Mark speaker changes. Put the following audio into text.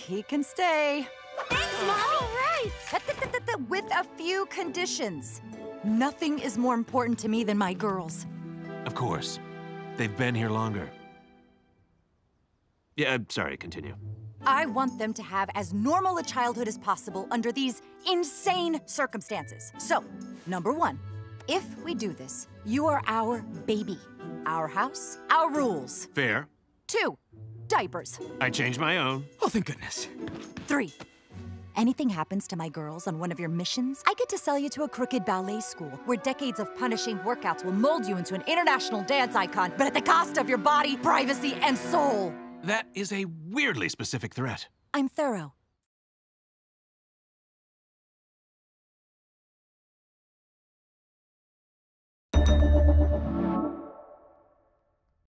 Speaker 1: He can stay.
Speaker 2: Thanks, Mommy!
Speaker 1: All right! With a few conditions. Nothing is more important to me than my girls.
Speaker 3: Of course. They've been here longer. Yeah, sorry, continue.
Speaker 1: I want them to have as normal a childhood as possible under these insane circumstances. So, number one, if we do this, you are our baby. Our house, our rules.
Speaker 3: Fair.
Speaker 1: 2, diapers.
Speaker 3: I changed my own.
Speaker 4: Oh, thank goodness.
Speaker 1: 3, anything happens to my girls on one of your missions, I get to sell you to a crooked ballet school where decades of punishing workouts will mold you into an international dance icon, but at the cost of your body, privacy, and soul.
Speaker 3: That is a weirdly specific threat.
Speaker 1: I'm thorough.